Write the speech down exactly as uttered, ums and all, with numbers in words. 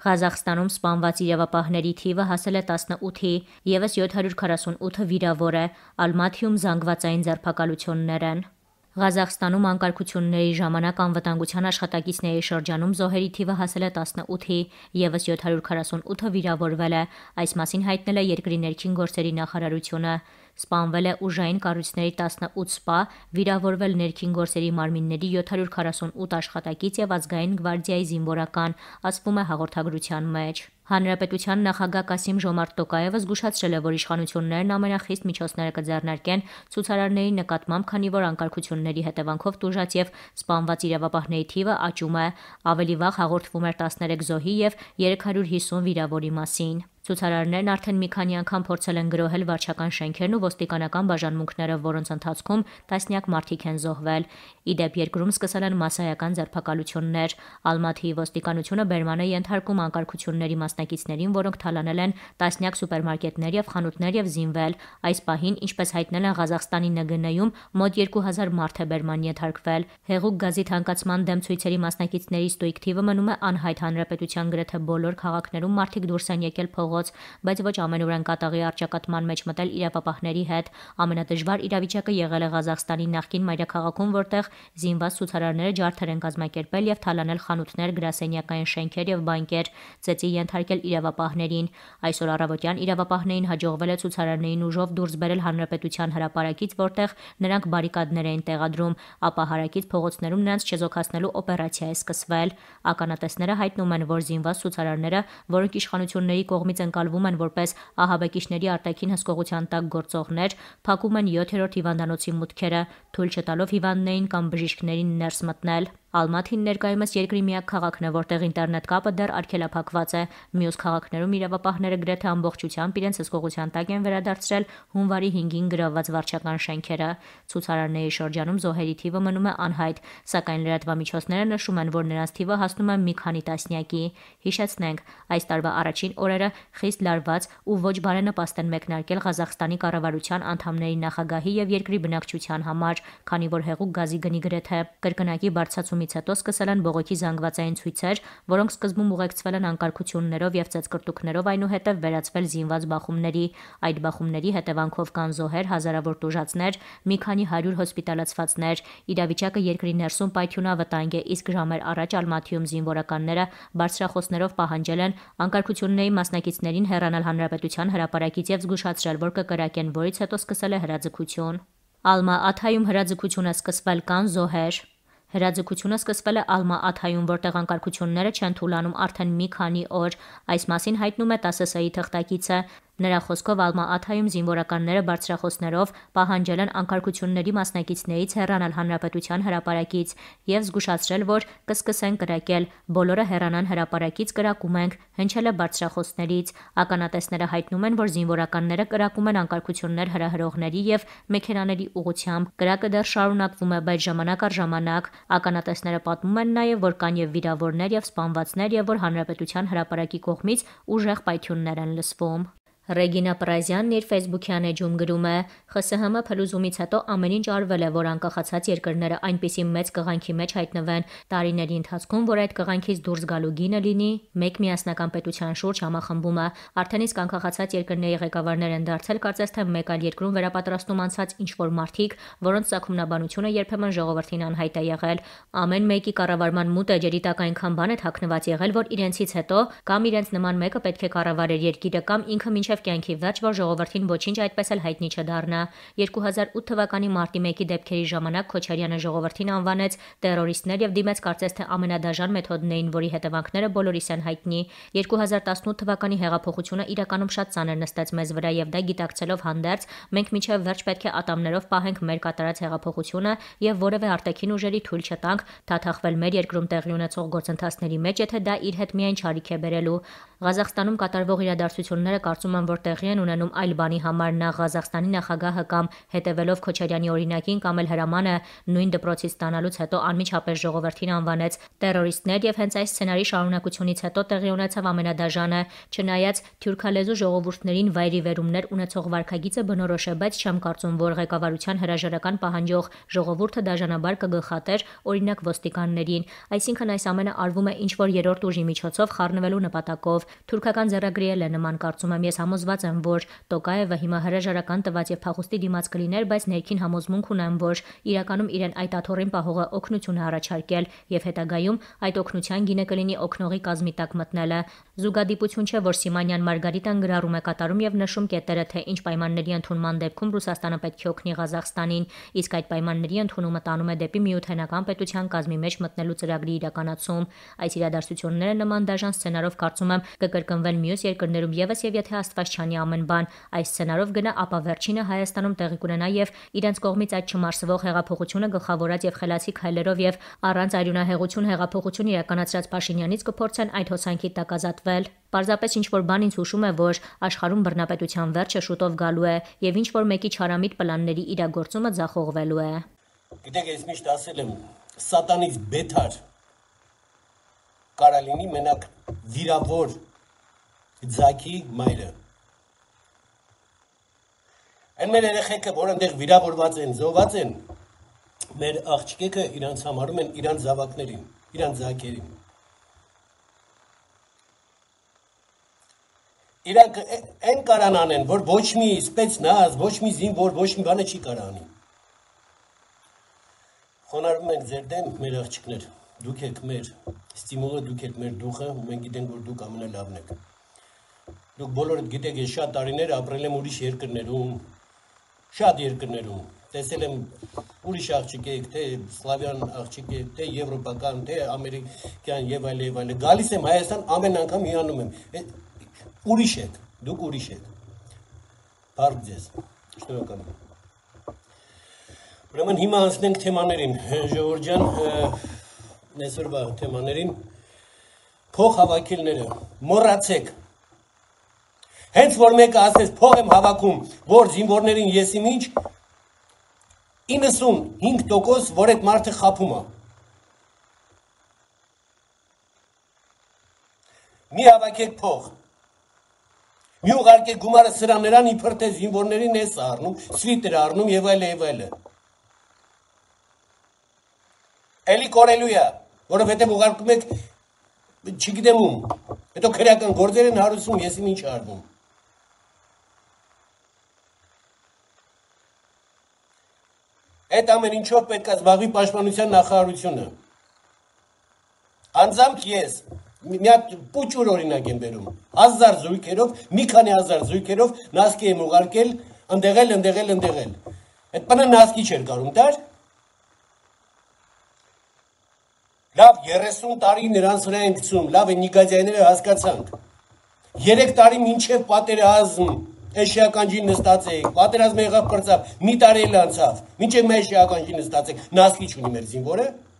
Ղազախստանում սպանված իրավապահների թիվը հասել է տասնութի, ևս յոթ հարյուր քառասունութը վիրավոր է, Ալմաթիում զանգվածային ձերբակալություններ են։ Ղազախստանում անկարգությունների ժամանակ անվտանգության աշխատակիցների շրջանում զոհերի թիվը հասել է տասնութի, ևս յոթ հարյուր քառասունութը վիրավորվել է, այս մասին հայտնել է երկրի ներքին գործերի նախարարությունը։ Սպանվել է ուժային կառույցների տասնութ սպա, վիրավորվել ներքին գործերի մարմինների յոթ հարյուր քառասունութ աշխատակից եւ ազգային գվարդիայի զինվորական, ասվում է հաղորդագրության մեջ։ Հանրապետության նախագահ Կասիմ-Ժոմարտ Տոկաևը զգուշացրել է, որ իշխանություններն ամենախիստ միջոցները կձեռնարկեն ցուցարարների նկատմամբ, քանի որ անկարգությունների հետևանքով տուժած եւ սպանված իրավապահների թիվը աճում է։ Ավելի վաղ հաղորդվում էր տասներեք զոհի եւ երեք հարյուր հիսուն վիրավորի մասին։ Ցուցարարներն արդեն մի քանի անգամ փորձել են գրոհել վարչական շենքերն ու ոստիկանական բաժանմունքները, որոնց ընթացքում տասնյակ մարդիկ են զոհվել։ Ի դեպ, երկրում սկսել են մասսայական ձերբակալություններ։ Ալմաթիի ոստիկանությունը բերման է ենթարկում անկարգությունների մասնակիցներին, որոնք թալանել են տասնյակ սուպերմարկետներ եւ խանութներ եւ զինվել։ Այս պահին, ինչպես հայտնել են Ղազախստանի Ն Գ Ն-ում, մոտ երկու հազար մարդ է բերման ենթարկվել։ Հեղուկ գազի թանկացման դեմ ցույցերի մասնակիցների ստույգ թիվը մնում է անհայտ։ Հանրապետության գրեթե բոլոր քաղաքներում մարդիկ դուրս են եկել փողոց, բայց ոչ ամենուր են կատաղի առճակատման մեջ մտել իրավապահների հետ։ Ամենադժվար իրավիճակը եղել է Ղազախստանի նախկին մայրաքաղաքում, որտեղ զինված ցուցարարները ջարդեր են կազմակերպել եւ թալանել խանութներ, գրասենյակային շենքեր եւ բանկեր, ծեծի ենթարկել իրավապահներին։ Այսօր առավոտյան իրավապահներին հաջողվել է ցուցարարներին ուժով դուրս բերել Հանրապետության հրապարակից, որտեղ նրանք բարիկադներ էին տեղադրում, ապա հարակից փողոցներում նրանց չեզոքացնելու օպերացիա է սկսվել։ Ականատեսները հայտնում են, որ զինված ցուցարարները, որոնք իշխանությունների կողմից ընկալվում են որպես ահաբեկիչների արտաքին հսկողության տակ գործողներ, փակում են յոթերորդ հիվանդանոցի մուտքերը, թույլ չտալով հիվանդներին կամ բժիշկներին ներս մտնել։ Ալմաթին ներկայումս երկրի միակ քաղաքն է, որտեղ ինտերնետ կապը դեռ արգելափակված է։ Մյուս քաղաքներում իրավապահները գրեթե ամբողջությամբ իրենց հսկողության տակ են վերադարձրել հունվարի հինգին գրավված վարչական շենքերը։ Ցուցարարների շրջանում զոհերի թիվը մնում է անհայտ, սակայն լրատվամիջոցները նշում են, որ նրանց թիվը հասնում է մի քանի տասնյակի։ Հիշեցնենք, այս տարվա առաջին օրերը խիստ լարված ու ոչ բարենպաստ են մեկնարկել Ղազախստանի կառավարության անդամների, նախագահի եւ երկրի բնակչության համար, քանի որ հեղուկ գազի գնի գրեթե կրկնակի բարձրացումից հետո սկսել են բողոքի զանգվածային ցույցեր, որոնք սկզբում ուղեկցվել են անկարգություններով եւ ծեծկռտուքներով, այնուհետեւ վերածվել զինված բախումների։ Այդ բախումների հետևանքով կան զոհեր, հազարավոր տուժածներ, մի քանի հարյուր հոսպիտալացվածներ։ Իրավիճակը երկրի ներսում պայթյունավտանգ է, իսկ ժամեր առաջ Ալմաթիում զինվորականները բարձրախոսներով պահանջել են անկարգությունների մասնակիցներին հեռանալ հանրապետության հրապարակից եւ զգուշացրել, որ կկրակեն, որից հետո սկսել է հրաձգություն։ Ալմա-Աթայում հրաձգություն է սկսվել, կան զոհեր։ Հրաձգությունը սկսվել է Ալմա-Աթայում, որտեղ անկարգությունները չեն թուլանում արդեն մի քանի օր։ Այս մասին հայտնում է Տ Ս Ս-ի թղթակիցը։ Նրա խոսքով Ալմա-Աթայում զինվորականները բարձրախոսներով պահանջել են անկարգությունների մասնակիցներից հեռանալ հանրապետության հրապարակից եւ զգուշացրել, որ կսկսեն կրակել, բոլորը հեռանան հրապարակից, կրակում ենք, հնչել է բարձրախոսներից։ Ականատեսները հայտնում են, որ զինվորականները կրակում են անկարգություններ հրահրողների եւ մեքենաների ուղղությամբ։ Կրակը դեռ շարունակվում է, բայց ժամանակ առ ժամանակ ականատեսները պատմում են նաեւ, որ կան եւ վիրավորներ եւ սպանվածներ եւ որ հանրապետության հրապարակի կողմից ուժեղ պայթյուններ են լսվում։ Ռեգինա Պրազյանն իր ֆեյսբուքյան էջում գրում է. Խ Ս Հ Մ փլուզումից հետո ամեն ինչ արվել է, որ անկախացած երկրները այնպիսի մեծ կղանքի մեջ հայտնվեն տարիների ընթացքում, որ այդ կղանքից դուրս գալու գինը լինի մեկ միասնական պետության շուրջ համախմբումը։ Արդեն իսկ անկախացած երկրների ղեկավարներ են դարձել կարծես թե մեկ այլ երկրում վերապատրաստում անցած ինչ-որ մարդիկ, որոնց ծագումնաբանությունը երբեմն ժողովրդին անհայտ է եղել։ Ամեն մեկի կառավարման մութ էջերի տակ այնքան բան է թաքնված եղել, որ իրենցից հետո կամ իրենց նման մեկը պետք է կառավարեր երկիրը, կամ ինքը մինչև կյանքի վերջ, որ ժողովրդին ոչինչ այդպես էլ հայտնի չդառնա։ երկու հազար ութ թվականի մարտի մեկի դեպքերի ժամանակ Քոչարյանը ժողովրդին անվանեց տերորիստներ եւ դիմեց կարծես թե ամենադաժան մեթոդներին, որի հետևանքները բոլորիս են հայտնի։ երկու հազար տասնութ թվականի հեղափոխությունը իրականում շատ ծանր նստեց մեզ վրա եւ դա գիտակցելով հանդերձ մենք մինչեւ վերջ պետք է ատամներով պահենք մեր կատարած հեղափոխությունը եւ որևէ արտաքին ուժերի թույլ չտանք թաթախվել մեր երկրում տեղի ունեցող գործընթացների մեջ, եթե դա իր հետ միայն չարիք է բերելու։ Ղազախստանում կատարվող իրադարձությունները կարծում եմ, որ տեղի են ունենում այլ բանի համար, նա Ղազախստանի նախագահը կամ հետևելով Քոչարյանի օրինակին կամ էլ հրամանը նույն դպրոցից ստանալուց հետո անմիջապես ժողովրդին անվանեց տերորիստներ եւ հենց այս սցենարի շարունակությունից հետո տեղի ունեցավ ամենադաժանը, չնայած թյուրքալեզու ժողովուրդներին վայրիվերումներ ունեցող վարքագիծը բնորոշ է, բայց չեմ կարծում, որ ղեկավարության հրաժարական պահանջող ժողովուրդը դաժանաբար կգլխատեր օրինակ ոստիկաններին, այսինքն այս ամենը արվում է ինչ-որ երրորդ ուժի միջոցով խառնվելու նպատակով։ Թուրքական ձեռագրի էլ է նման, կարծում եմ, ես համոզված եմ, որ Տոկաևը հիմա հրաժարական տված եւ փախուստի դիմաց կլիներ, բայց ներքին համոզմունք ունեմ, որ իրականում իրեն այդ աթոռին պահողը օգնություն է առաջարկել եւ հետագայում այդ օգնության գինը կլինի օգնողի կազմի տակ մտնելը։ Զուգադիպություն չէ, որ Սիմանյան Մարգարիտան գրառում է կատարում եւ նշում կետերը, թե ինչ պայմանների ընդունման դեպքում Ռուսաստանը պետք է օգնի Ղազախստանին, իսկ այդ պայմանների ընդունումը տանում է դեպի միութենական պետության կազմի մեջ մտնելու ծրագրի իրականացում։ Այս իրադարձությունները նման դաժան սցենարով կարծում եմ կկրկնվեն մյուս երկրներում եւս եւ եթե Աստված չանի ամեն բան այս սցենարով գնա, ապա վերջինը Հայաստանում տեղի կունենա եւ իրենց կողմից այդ չմարսվող հեղափոխությունը գլխավորած եւ խելացի քայլերով եւ առանց արյունահեղություն հեղափոխություն իրականացրած Փաշինյանից կփորձեն այդ հոսանքի տակ ազատվել։ Պարզապես ինչ որ բան ինձ հուշում է, որ աշխարհում բռնապետության վերջը շուտով գալու է եւ ինչ որ մեկի չարամիտ պլանների իրագործումը ձախողվելու է։ Գիտեք, ես միշտ ասել եմ, սատանից բեթար կարա լինի մենակ վիրավոր ձակի մայրը։ Այն մեր երեխեքը, որ այնտեղ վիրավորված են, զոհված են, մեր աղջիկեքը իրանց համարում են իրանց զավակներին, իրանց ձակերին։ Իրանք այն կարան անեն, որ ոչ մի սպեցնազ, ոչ մի զինվոր, ոչ մի բանը չի կարա անի։ Խոնարհվում ենք ձեր դեմ, մեր աղջիկներ, դուք եք մեր ստիմուլը, դուք եք մեր դուխը, ու մենք գիտենք, որ դուք ամենալավն եք։ Դուք բոլորդ գիտեք, ես շատ տարիներ ապրել եմ ուրիշ երկրներում, շատ երկրներում, տեսել եմ ուրիշ աղջիկ եք, թե սլավյան աղջիկ եք, թե եվրոպական, թե ամերիկյան եւ այլ եւ այլ։ Գալիս եմ Հայաստան, ամեն անգամ հիանում եմ։ Ուրիշ եք, դուք ուրիշ եք։ Բարք ձեզ։ Շնորհակալ եմ։ Ուրեմն հիմա անցնենք թեմաներին, Ժողովուրդ ջան, այսօրվա թեմաներին, փող հավաքելները, մոռացեք։ Հենց որ մեկը ասես փող եմ հավաքում, որ զինվորներին ես իմ ինչ, իննսունհինգ տոկոս, որ այդ մարդը խաբում է։ Մի հավաքեք փող։ Մի ուղարկեք գումարը սրաներան իբր թե զինվորներին ես առնում, սվիտեր առնում եւ այլ եւ այլ։ Էլի կորելու է, որովհետեւ ուղարկում եք չգիտեմ ում, հետո քրեական գործեր են հարուցում, ես իմ ինչ արվում։ Այդ ամեն ինչով պետք է զբաղվի պաշտպանության նախարարությունը։ Անձամբ ես մի հատ պուճուր օրինակ եմ բերում, հազար զույգերով, մի քանի հազար զույգերով նասկի եմ ուղարկել, ընդեղել, ընդեղել, ընդեղել։ Այդ բանը նասկի չէր կարում տար։ Լավ երեսուն տարի նրանց վրա են գցում, լավ է նիգազիաները հասկացանք։ Երեք տարի մինչև պատերազմ էշիականջին նստած եք, պատերազմը եղավ պրծավ, մի տարի էլ անցավ, մինչև մեր էշիականջին նստած եք, նասկի չունի մեր զինվորը։